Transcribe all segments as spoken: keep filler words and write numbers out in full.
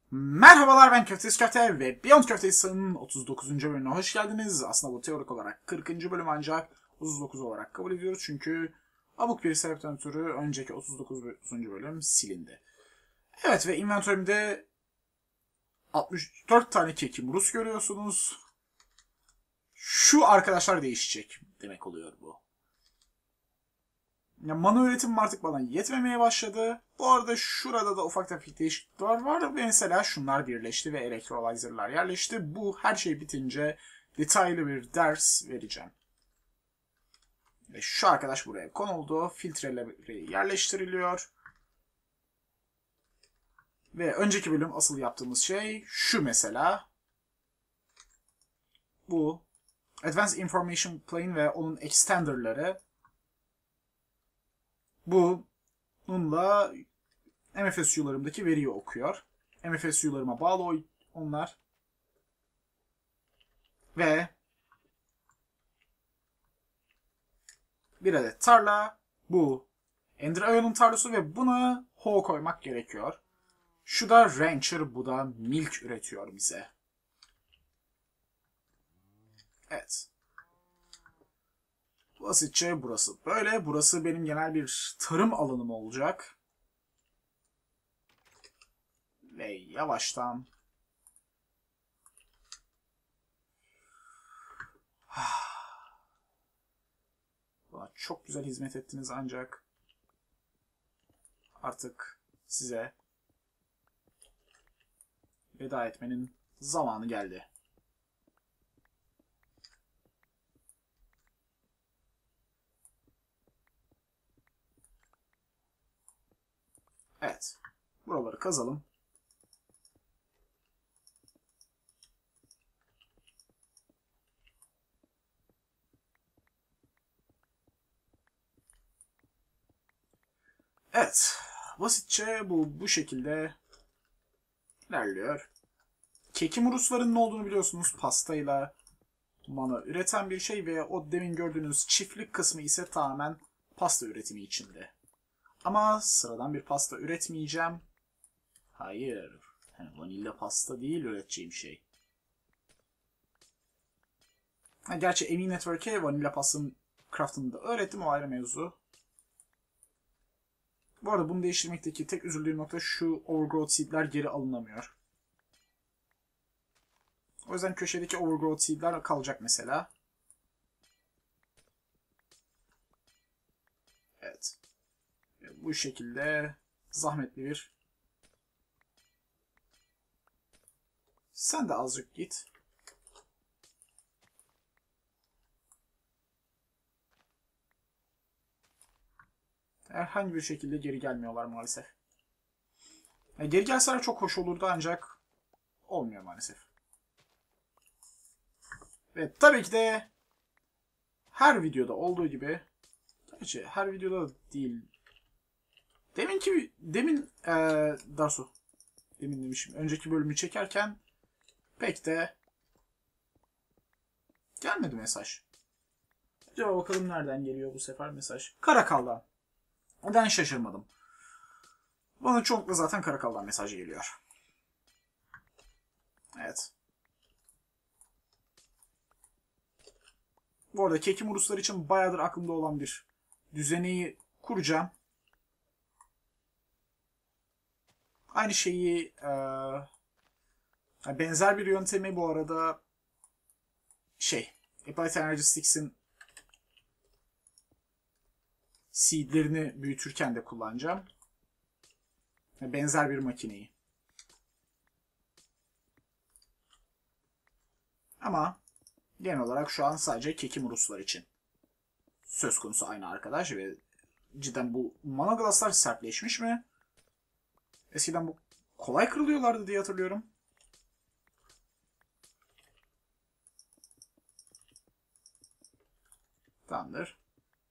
Merhabalar, ben Köftesi Köfte ve Beyond Köftesi'nin otuz dokuzuncu bölümüne hoş geldiniz. Aslında bu teorik olarak kırkıncı bölüm ancak otuz dokuz olarak kabul ediyoruz. Çünkü abuk bir sebepten ötürü önceki otuz dokuzuncu bölüm silindi. Evet, ve inventörümde altmış dört tane kekim Rus görüyorsunuz. Şu arkadaşlar değişecek demek oluyor bu. Ya, mana üretimim artık bana yetmemeye başladı. Bu arada şurada da ufak tefek değişiklikler var. Mesela şunlar birleşti ve elektrolyzer'lar yerleşti. Bu her şey bitince detaylı bir ders vereceğim. Ve şu arkadaş buraya konuldu. Filtreleri yerleştiriliyor. Ve önceki bölüm asıl yaptığımız şey şu mesela. Bu Advanced Information Plane ve onun extender'ları. Bununla M F S U'larımdaki veriyi okuyor. M F S U'larıma bağlı onlar. Ve bir adet tarla. Bu Ender Ion'un tarlası ve buna Ho koymak gerekiyor. Şu da Rancher, bu da milk üretiyor bize. Evet. Basitçe burası böyle. Burası benim genel bir tarım alanım olacak. Ve yavaştan bana çok güzel hizmet ettiniz ancak artık size veda etmenin zamanı geldi. Evet. Buraları kazalım. Evet. Basitçe bu bu şekilde ilerliyor. Kekim Rusların ne olduğunu biliyorsunuz. Pastayla mana üreten bir şey ve o demin gördüğünüz çiftlik kısmı ise tamamen pasta üretimi içinde. Ama sıradan bir pasta üretmeyeceğim. Hayır. Yani vanilya pasta değil üreteceğim şey. Ha, gerçi Emi Network'e vanilya pastanın craftını da öğrettim, o ayrı mevzu. Bu arada bunu değiştirmekteki tek üzüldüğüm nokta şu: overgrowth seed'ler geri alınamıyor. O yüzden köşedeki overgrowth seed'ler kalacak mesela. Evet. Bu şekilde zahmetli bir. Sen de azıcık git. Herhangi bir şekilde geri gelmiyorlar maalesef. Yani geri gelseler çok hoş olurdu ancak olmuyor maalesef. Ve tabii ki de her videoda olduğu gibi, gerçi her videoda değil. Demin ki demin ee, Darsu. Demin demişim. Önceki bölümü çekerken pek de gelmedi mesaj. Acaba bakalım nereden geliyor bu sefer mesaj. Karakal'dan. Neden şaşırmadım. Bana çoğunlukla zaten Karakal'dan mesaj geliyor. Evet. Bu arada Kekim Ruslar için bayağıdır aklımda olan bir düzeneyi kuracağım. Aynı şeyi e, benzer bir yöntemi bu arada şey Applied Energetics'in seedlerini büyütürken de kullanacağım. Benzer bir makineyi. Ama genel olarak şu an sadece Kekim Ruslar için söz konusu aynı arkadaş ve cidden bu mana glasslar sertleşmiş mi? Eskiden bu kolay kırılıyorlardı diye hatırlıyorum. Tamamdır.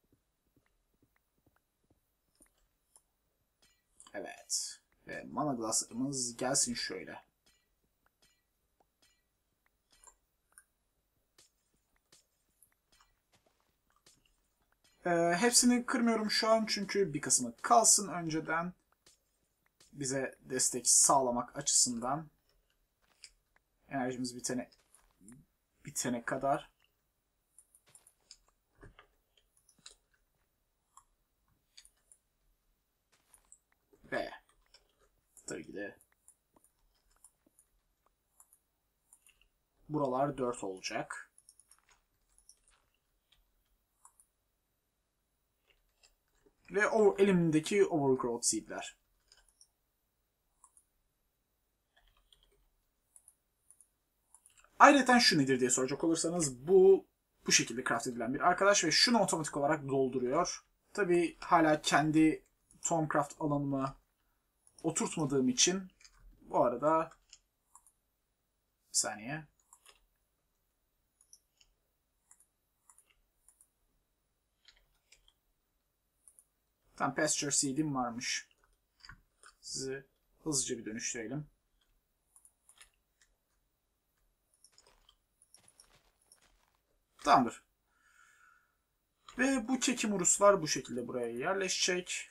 Evet. Ve mana glass'ımız gelsin şöyle. Ee, hepsini kırmıyorum şu an çünkü bir kısmı kalsın önceden. bize destek sağlamak açısından enerjimiz bitene bitene kadar ve tabii ki de buralar dört olacak. Ve o elimdeki Overgrowth Seed'ler. Ayrıca şu nedir diye soracak olursanız bu bu şekilde craft edilen bir arkadaş ve şunu otomatik olarak dolduruyor. Tabi hala kendi Tomcraft alanıma oturtmadığım için bu arada bir saniye. Tam Pasture Seed'im varmış. Sizi hızlıca bir dönüştürelim. Tamamdır. Ve bu Kekimuruslar bu şekilde buraya yerleşecek.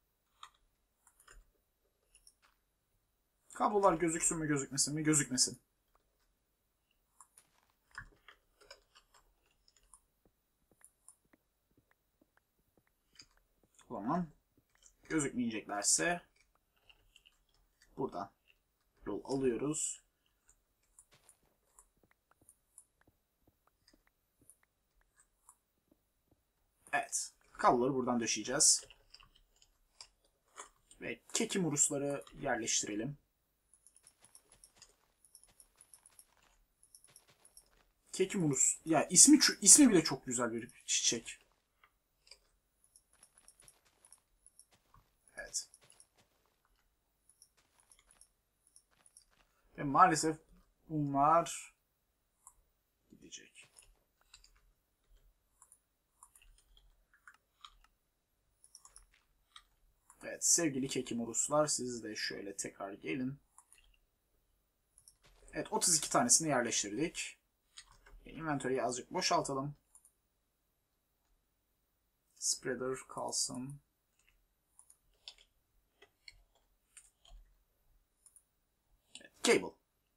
Kablolar gözüksün mü gözükmesin mi? Gözükmesin. O zaman gözükmeyeceklerse buradan yol alıyoruz. Evet. Kabloları buradan döşeyeceğiz. Ve Kekimurusları yerleştirelim. Kekimurus. Ya ismi ismi bile çok güzel bir çiçek. Evet. Ve maalesef bunlar gidecek. Evet sevgili Kekimuruslar, siz de şöyle tekrar gelin. Evet otuz iki tanesini yerleştirdik. Inventory'yi azıcık boşaltalım. Spreader kalsın. Evet, cable.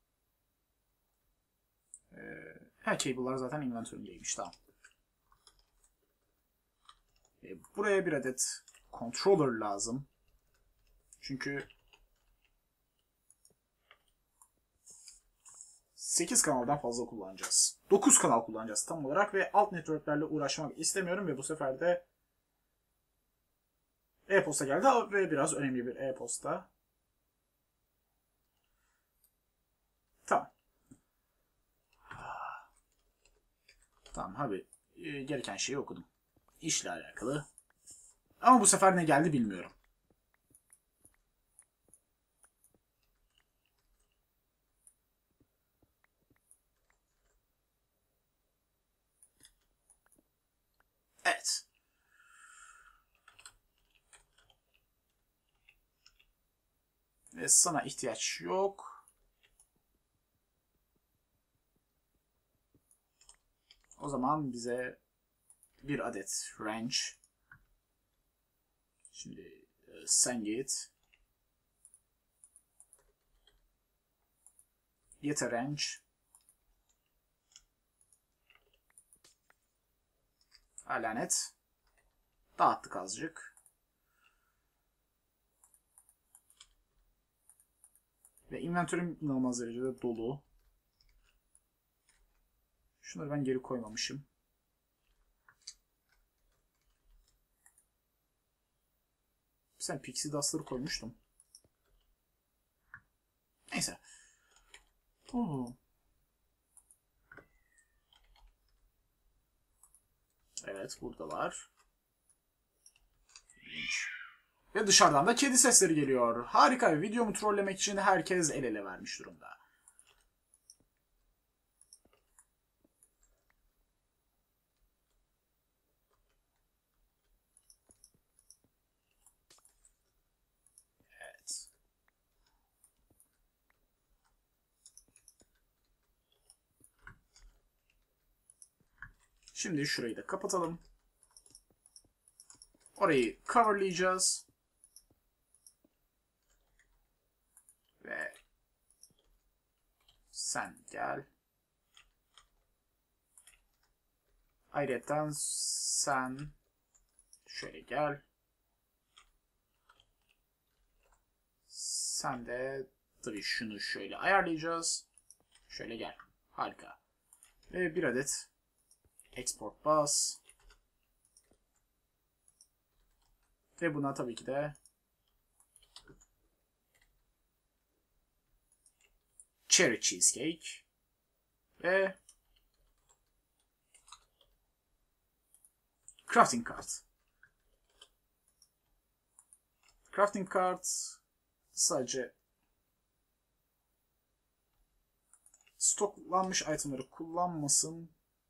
Ee, ha cable'lar zaten inventory'deymiş, tamam. Ee, buraya bir adet controller lazım. Çünkü sekiz kanaldan fazla kullanacağız. dokuz kanal kullanacağız tam olarak ve alt networklerle uğraşmak istemiyorum ve bu sefer de e-posta geldi ve biraz önemli bir e-posta. Tamam. Tamam abi, e, gereken şeyi okudum. İşle alakalı. Ama bu sefer ne geldi bilmiyorum. Evet. Ve sana ihtiyaç yok. O zaman bize bir adet range. Şimdi sen git. Yeter range. Lanet. Dağıttık azıcık. Ve inventörüm inanılmaz derecede dolu. Şunları ben geri koymamışım. Sen pixie dust'ları koymuştum. Neyse. Oo. Evet, buradalar. Ve dışarıdan da kedi sesleri geliyor. Harika, videomu trollemek için herkes el ele vermiş durumda. Evet. Şimdi şurayı da kapatalım. Orayı coverlayacağız. Sen gel. Ayrıca sen şöyle gel. Sen de tabii şunu şöyle ayarlayacağız. Şöyle gel. Harika. Ve bir adet export bus. Ve buna tabii ki de cherry cheesecake ve crafting kart. Crafting kart sadece stoklanmış itemleri kullanmasın.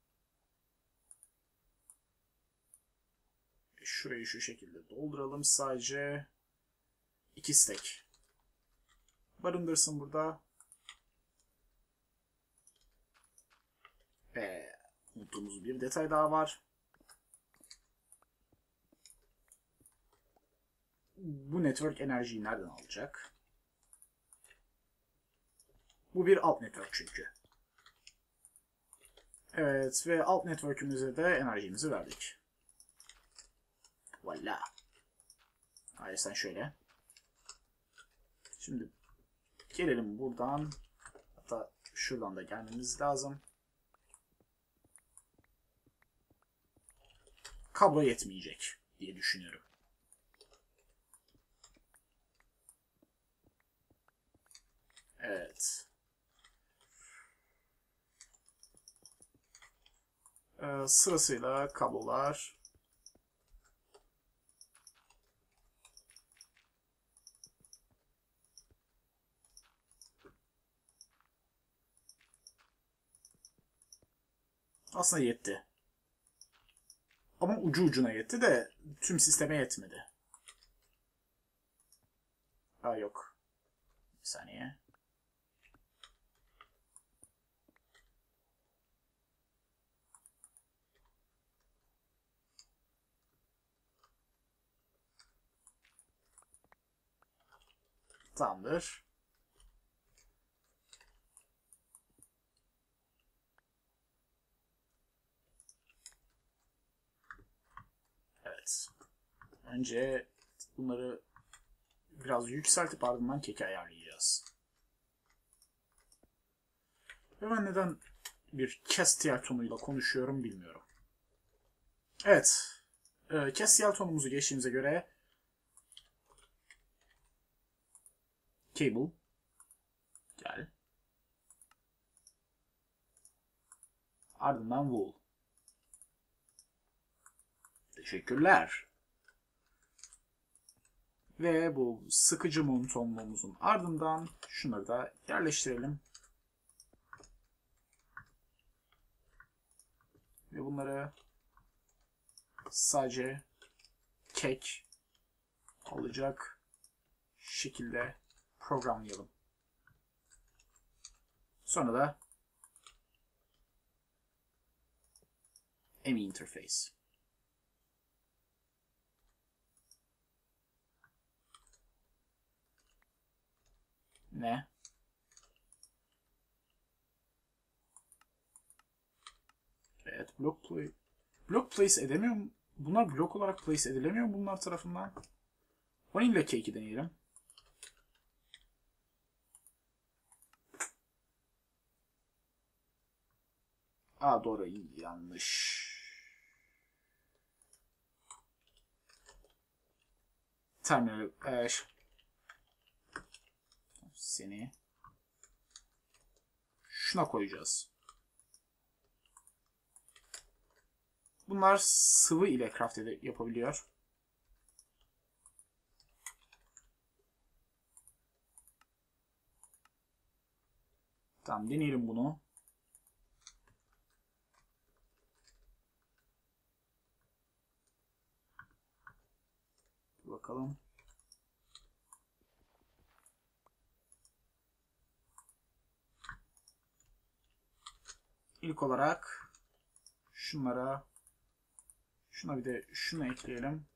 Şurayı şu şekilde dolduralım. Sadece iki stack barındırsın burada. Ve unuttuğumuz bir detay daha var. Bu network enerjiyi nereden alacak? Bu bir alt network çünkü. Evet ve alt network'ümüze de enerjimizi verdik. Voila. Hayır sen şöyle. Şimdi gelelim buradan. Hatta şuradan da gelmemiz lazım. Kablo yetmeyecek diye düşünüyorum. Evet. Ee, sırasıyla kablolar. Aslında yetti. Ama ucu ucuna yetti de tüm sisteme yetmedi. Ha yok. Bir saniye. Tamamdır. Evet. Önce bunları biraz yükseltip ardından keki ayarlayacağız. Ve ben neden bir Castiel tonuyla konuşuyorum bilmiyorum. Evet. E, Castiel tonumuzu geçtiğimize göre Cable gel. Ardından Wool. Teşekkürler. Ve bu sıkıcı mum tonluğumuzun ardından şunları da yerleştirelim. Ve bunları sadece kek alacak şekilde programlayalım. Sonra da M I interface. Ne? Evet, block play. Block place edemiyor mu? Bunlar blok olarak place edilemiyor mu bunlar tarafından? Vanilla cake'i deneyelim. Aa doğru, yanlış. Terminal e, seni şuna koyacağız. Bunlar sıvı ile craft yapabiliyor. Tamam, deneyelim bunu. Bakalım. İlk olarak şunlara, şuna bir de şunu ekleyelim.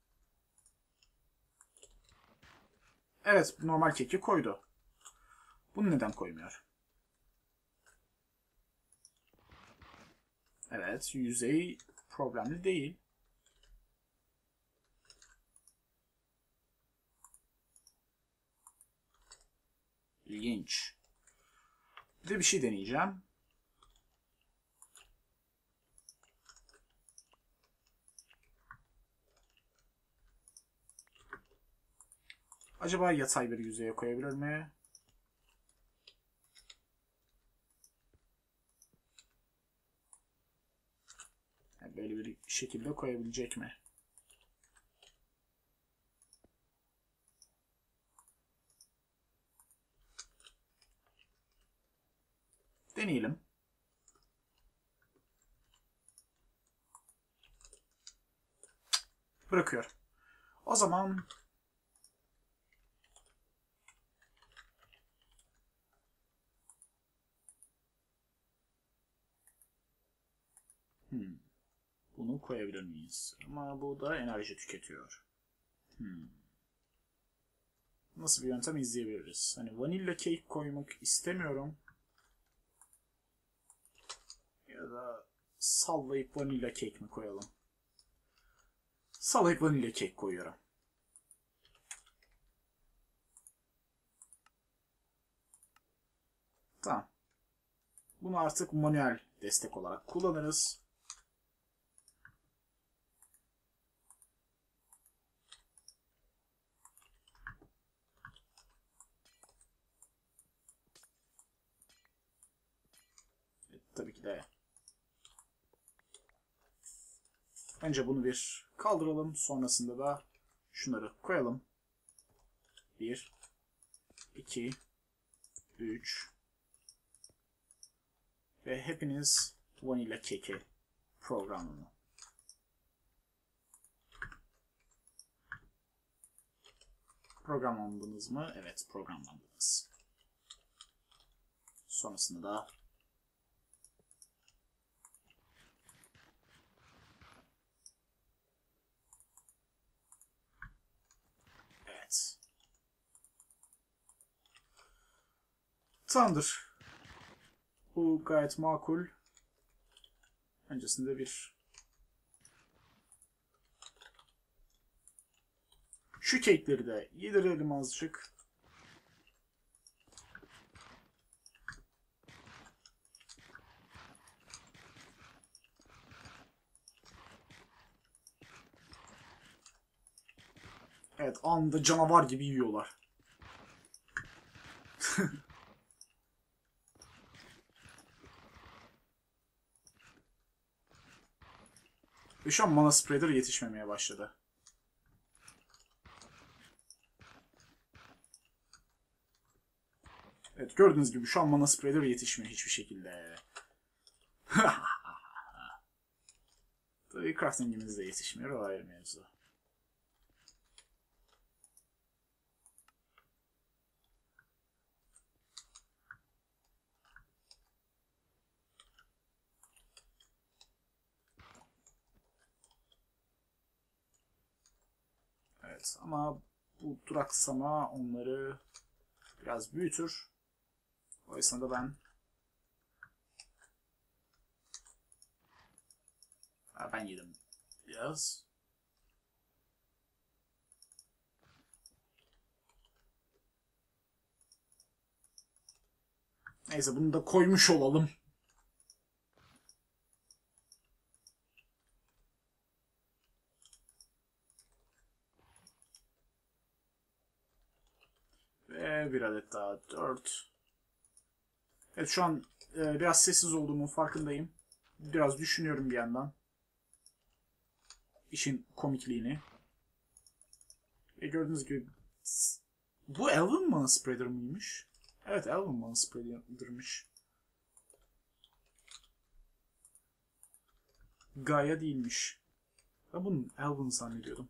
Evet, normal keki koydu. Bunu neden koymuyor? Evet, yüzey problemli değil. İlginç. Bir de bir şey deneyeceğim. Acaba yatay bir yüzeye koyabilir mi? Yani böyle bir şekilde koyabilecek mi? Deneyelim. Bırakıyor. O zaman hmm. Bunu koyabilir miyiz? Ama bu da enerji tüketiyor. Hmm. Nasıl bir yöntem izleyebiliriz? Hani vanilla cake koymak istemiyorum. Ya da sallayıp vanilla cake mi koyalım? Sallayıp vanilla cake koyuyorum. Tamam. Bunu artık manuel destek olarak kullanırız. Evet, tabii ki de. Önce bunu bir kaldıralım. Sonrasında da şunları koyalım. bir, iki, üç ve hepiniz Vanilla Cake'e programlanın. Programlandınız mı? Evet, programlandınız. Sonrasında da evet. Tamamdır. Bu gayet makul. Öncesinde bir şu cake'leri de yedirelim azıcık. Evet, anında canavar gibi yiyorlar. Ve şu an mana spreader yetişmemeye başladı. Evet, gördüğünüz gibi şu an mana spreader yetişmiyor hiçbir şekilde. Tabii crafting'imiz de yetişmiyor, o ayrı mevzu. Evet, ama bu duraksama onları biraz büyütür. O esnada ben ha, ben yedim biraz. Neyse, bunu da koymuş olalım. Ve bir adet daha dört. Evet, şu an e, biraz sessiz olduğumun farkındayım. Biraz düşünüyorum bir yandan. İşin komikliğini. Ve gördüğünüz gibi bu Elven Mana Spreader mıymış? Evet, Elven Mana Spreader'mış. Gaia değilmiş. Ben bunu Elven zannediyordum.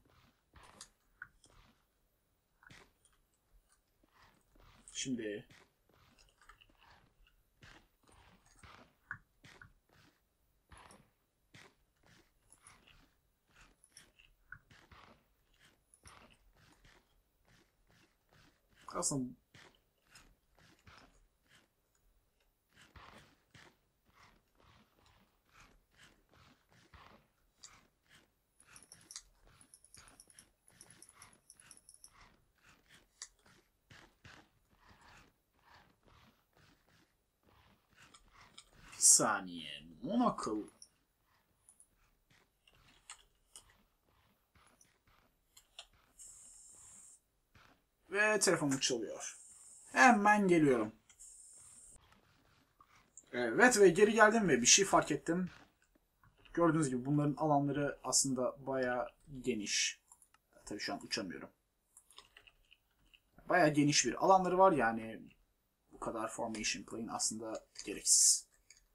Şimdi aslında saniye. Monocle. Ve telefonum çalıyor. Hemen geliyorum. Evet ve geri geldim ve bir şey fark ettim. Gördüğünüz gibi bunların alanları aslında bayağı geniş. Tabii şu an uçamıyorum. Bayağı geniş bir alanları var yani bu kadar formation plane aslında gereksiz.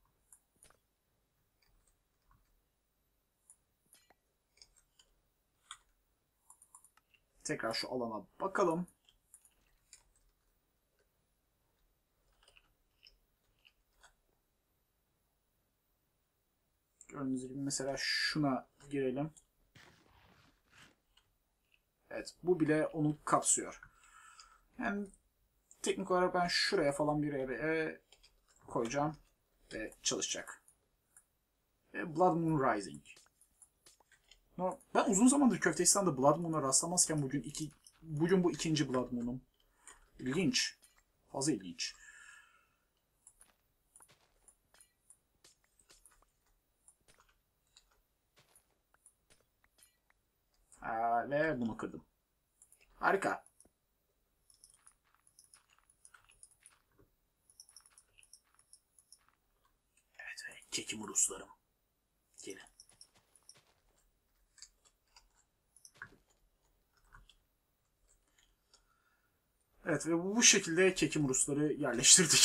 Tekrar şu alana bakalım. Gördüğünüz gibi mesela şuna girelim. Evet, bu bile onu kapsıyor. Yani teknik olarak ben şuraya falan bir yere koyacağım ve çalışacak. Ve Blood Moon Rising. No, ben uzun zamandır Köftecistan'da Blood Moon'a rastlamazken bugün iki bugün bu ikinci Blood Moon'um. İlginç. Fazla ilginç. Aa, ve bunu kırdım. Harika. Evet ve kekim Ruslarım. Gelin. Evet ve bu şekilde kekim Rusları yerleştirdik.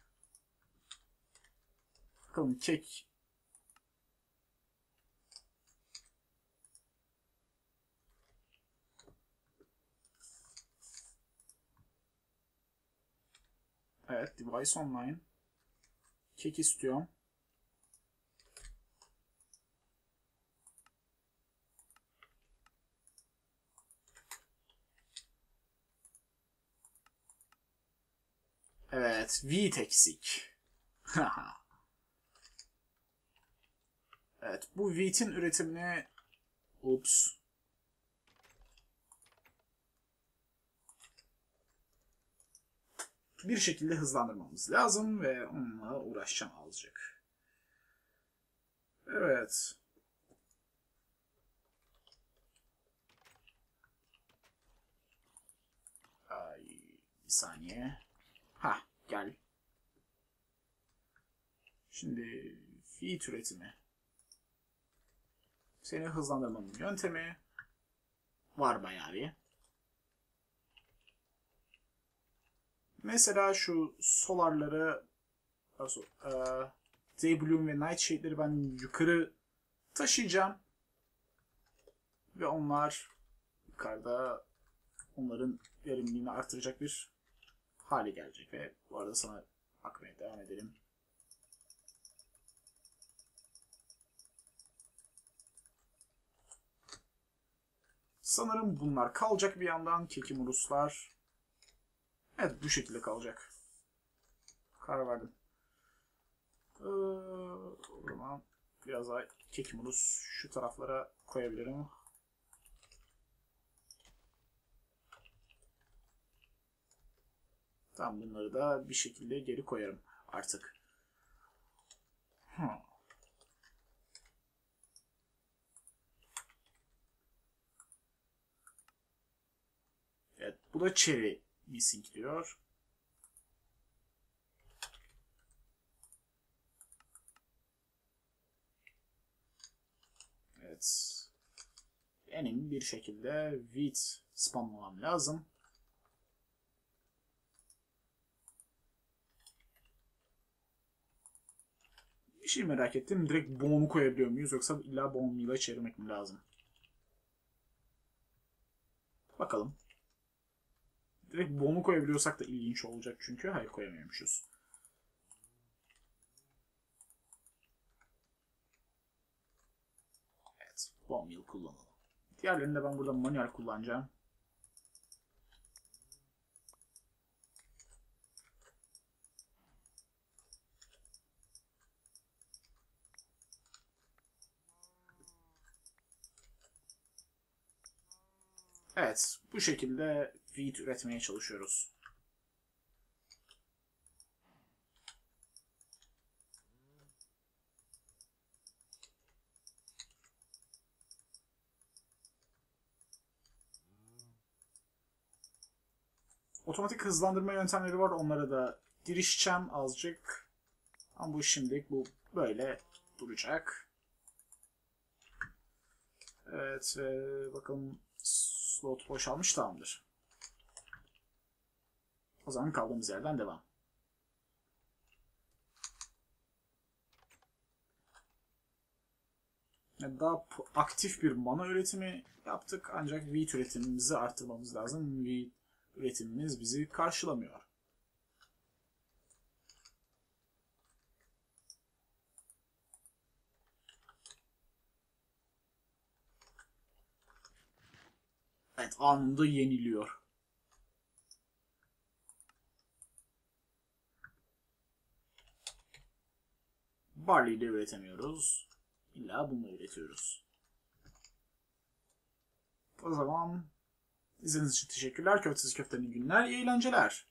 Bakalım kek. Evet, device online. Kek istiyorum. Evet, wheat eksik. Evet, bu wheat'in üretimini ups. Bir şekilde hızlandırmamız lazım ve onunla uğraşacağım azıcık. Evet. Ay, bir saniye. Ha, gel. Şimdi feed üretimi. Seni hızlandırmanın yöntemi var bayağı bir. Mesela şu solarları, e, Day Bloom ve Nightshade'leri ben yukarı taşıyacağım. Ve onlar yukarıda onların verimliliğini artıracak bir hale gelecek. Ve bu arada sana bakmaya devam edelim. Sanırım bunlar kalacak bir yandan. Kekim Ruslar. Evet, bu şekilde kalacak. Karar verdim. Ee, o zaman biraz daha Kekim Rus şu taraflara koyabilirim. Tamam, bunları da bir şekilde geri koyarım artık. Hmm. Evet, bu da cherry missing diyor. Evet. Benim bir şekilde wheat spamlamam lazım. Bir şey merak ettim. Direkt bone'u koyabiliyor muyuz yoksa illa bone meal'a çevirmek mi lazım? Bakalım. Direkt bone'u koyabiliyorsak da ilginç olacak çünkü. Hayır, koyamıyormuşuz. Evet. Bone meal kullanalım. Diğerlerini de ben burada manuel kullanacağım. Evet. Bu şekilde wheat üretmeye çalışıyoruz. Otomatik hızlandırma yöntemleri var. Onlara da girişeceğim azıcık. Ama bu şimdilik bu böyle duracak. Evet, ve bakalım slot boşalmış, tamamdır. O zaman kaldığımız yerden devam. Yani daha aktif bir mana üretimi yaptık, ancak wheat üretimimizi arttırmamız lazım. Wheat üretimimiz bizi karşılamıyor. Evet, anında yeniliyor. Barley ile üretemiyoruz. İlla bununla üretiyoruz. O zaman izlediğiniz için teşekkürler. Köftesiz köftenin günler, iyi eğlenceler.